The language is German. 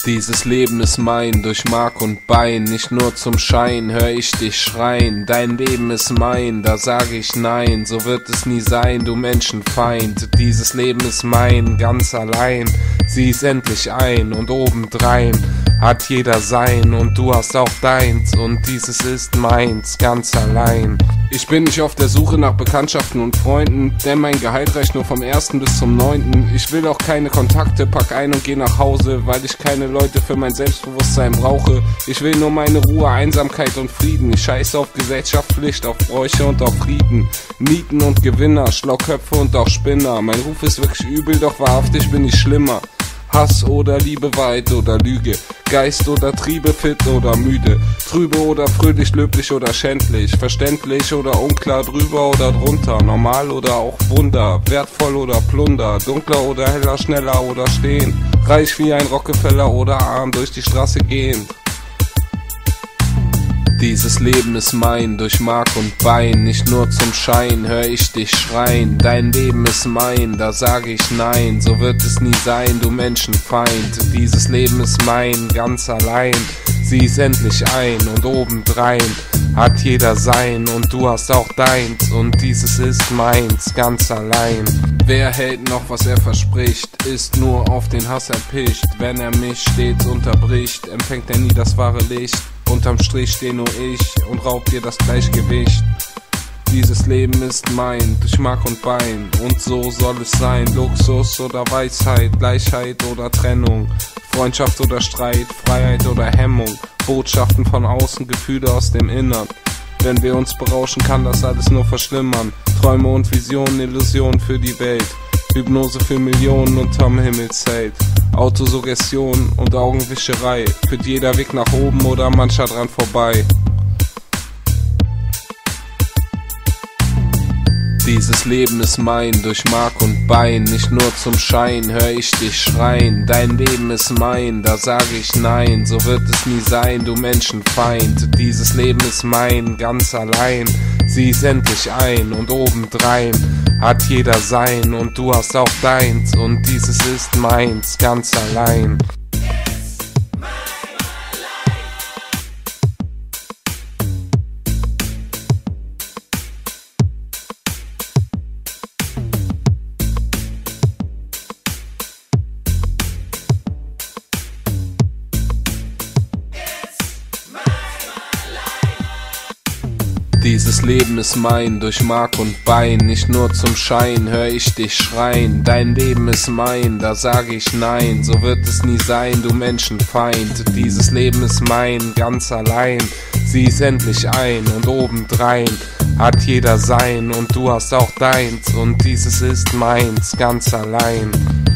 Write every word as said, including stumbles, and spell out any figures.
Dieses Leben ist mein, durch Mark und Bein, nicht nur zum Schein, hör ich dich schreien. Dein Leben ist mein, da sage ich nein, so wird es nie sein, du Menschenfeind. Dieses Leben ist mein, ganz allein, sieh es endlich ein und obendrein hat jeder sein und du hast auch deins und dieses ist meins, ganz allein. Ich bin nicht auf der Suche nach Bekanntschaften und Freunden, denn mein Gehalt reicht nur vom ersten bis zum neunten Ich will auch keine Kontakte, pack ein und geh nach Hause, weil ich keine Leute für mein Selbstbewusstsein brauche. Ich will nur meine Ruhe, Einsamkeit und Frieden. Ich scheiße auf Gesellschaft, Pflicht, auf Bräuche und auf Frieden. Nieten und Gewinner, Schlauköpfe und auch Spinner. Mein Ruf ist wirklich übel, doch wahrhaftig bin ich schlimmer. Hass oder Liebe, Wahrheit oder Lüge, Geist oder Triebe, fit oder müde, trübe oder fröhlich, löblich oder schändlich, verständlich oder unklar, drüber oder drunter, normal oder auch Wunder, wertvoll oder Plunder, dunkler oder heller, schneller oder stehen, reich wie ein Rockefeller oder arm durch die Straße gehen. Dieses Leben ist mein, durch Mark und Bein, nicht nur zum Schein, hör ich dich schreien. Dein Leben ist mein, da sage ich nein, so wird es nie sein, du Menschenfeind. Dieses Leben ist mein, ganz allein, sieh es endlich ein und obendrein hat jeder sein und du hast auch deins und dieses ist meins, ganz allein. Wer hält noch, was er verspricht, ist nur auf den Hass erpicht. Wenn er mich stets unterbricht, empfängt er nie das wahre Licht. Unterm Strich steh nur ich und raub dir das Gleichgewicht. Dieses Leben ist mein, durch Mark und Bein und so soll es sein. Luxus oder Weisheit, Gleichheit oder Trennung, Freundschaft oder Streit, Freiheit oder Hemmung, Botschaften von außen, Gefühle aus dem Innern. Wenn wir uns berauschen, kann das alles nur verschlimmern. Träume und Visionen, Illusionen für die Welt, Hypnose für Millionen unterm Himmelszelt. Autosuggestion und Augenwischerei, führt jeder Weg nach oben oder mancher dran vorbei. Dieses Leben ist mein, durch Mark und Bein, nicht nur zum Schein, hör ich dich schreien. Dein Leben ist mein, da sage ich nein, so wird es nie sein, du Menschenfeind. Dieses Leben ist mein, ganz allein, sieh es endlich ein und obendrein hat jeder sein und du hast auch deins und dieses ist meins, ganz allein. Dieses Leben ist mein, durch Mark und Bein, nicht nur zum Schein, hör ich dich schreien. Dein Leben ist mein, da sage ich nein, so wird es nie sein, du Menschenfeind. Dieses Leben ist mein, ganz allein, sieh es endlich ein und obendrein hat jeder sein und du hast auch deins und dieses ist meins, ganz allein.